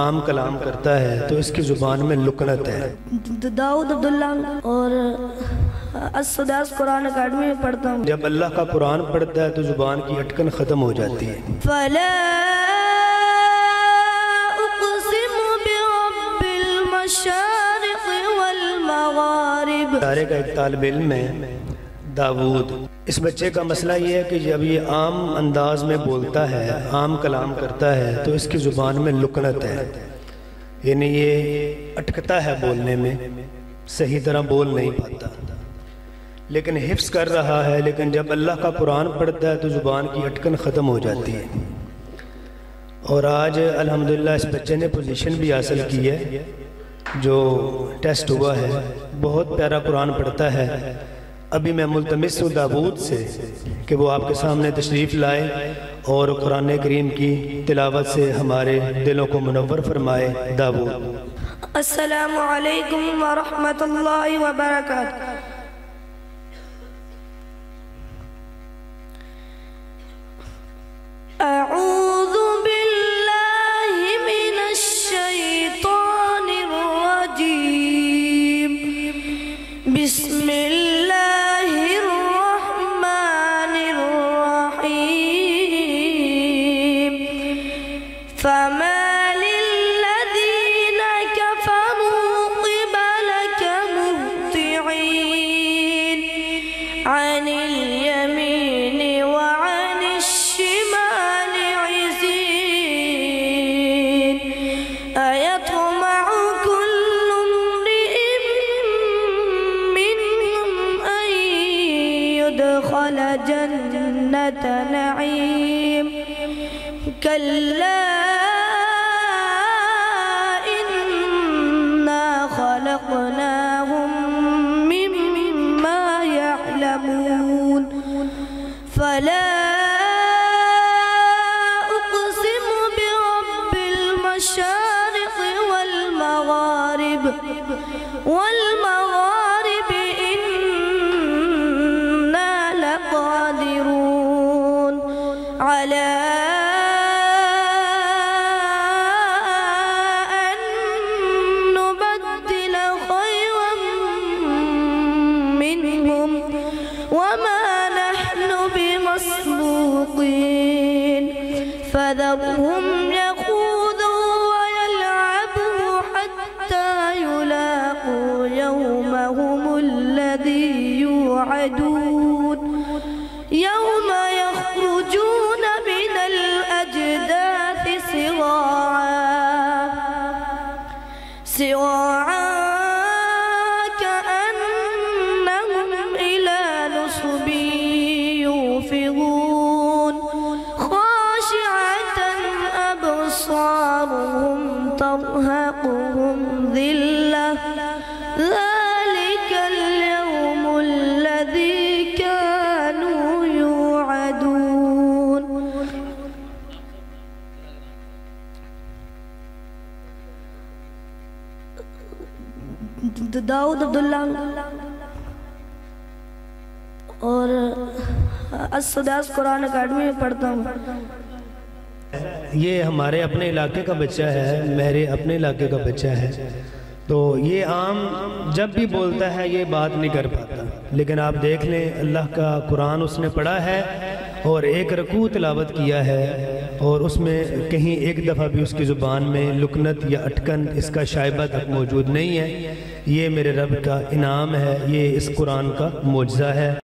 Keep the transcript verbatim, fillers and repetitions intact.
عام کلام کرتا ہے تو اس کی زبان میں لکنت ہے۔ داؤد عبداللہ اور اسداس قرآن اکیڈمی میں پڑھتا ہوں۔ جب اللہ کا قرآن پڑھتا ہے تو زبان کی اٹکن ختم ہو جاتی ہے۔ فَلَا أُقْسِمُ بِرَبِّ الْمَشَارِقِ وَالْمَغَارِبِ۔ ادارے کا ایک طالب علم ہے داود، اس بچے کا مسئلہ یہ ہے کہ جب یہ عام انداز میں بولتا ہے، عام کلام کرتا ہے تو اس کی زبان میں لکنت ہے، یعنی یہ اٹکتا ہے بولنے میں، صحیح طرح بول نہیں پاتا، لیکن حفظ کر رہا ہے، لیکن جب اللہ کا قرآن پڑھتا ہے تو زبان کی اٹکن ختم ہو جاتی ہے۔ اور آج الحمدللہ اس بچے نے پوزیشن بھی حاصل کی ہے، جو ٹیسٹ ہوا ہے، بہت پیارا قرآن پڑھتا ہے۔ ابھی میں ملتمس ہوں داود سے کہ وہ آپ کے سامنے تشریف لائے اور قرآن کریم کی تلاوت سے ہمارے دلوں کو منور فرمائے۔ داود۔ السلام علیکم ورحمۃ اللہ وبرکاتہ۔ اعوذ باللہ من الشیطان الرجیم، بسم اللہ الرحمن الرحیم۔ فما للذین کفروا قبلک مہطعین، عن الیمین وعن الشمال عزین، ایطمع کل امرئ منہم ان يدخل جنة نعیم، کلا انا خلقناہم مما یعلمون۔ فلا اقسم برب المشارق والمغارب والمغارب إنا لقادرون على أن نبدل خيرا منهم وما نحن بمسبوقين، فذرهم يخوضوا ويلعبوا حتى يلاقوا يومهم الذي يوعدون، يوم يخرجون من الأجداث سراعا سراعا كأنهم إلى نصب يوفضون، خاشعة أبصارهم ترهقهم ذلة، ذلك اليوم الذي كانوا يوعدون۔ داؤد عبداللہ اور اسداس قرآن اکیڈمی میں پڑھتا ہوں۔ یہ ہمارے اپنے علاقے کا بچہ ہے، میرے اپنے علاقے کا بچہ ہے، تو یہ عام جب بھی بولتا ہے یہ بات نہیں کر پاتا، لیکن آپ دیکھ لیں اللہ کا قرآن اس نے پڑھا ہے اور ایک رکوع تلاوت کیا ہے، اور اس میں کہیں ایک دفعہ بھی اس کی زبان میں لکنت یا اٹکن اس کا شائبہ تک موجود نہیں ہے۔ یہ میرے رب کا انعام ہے، یہ اس قرآن کا معجزہ ہے۔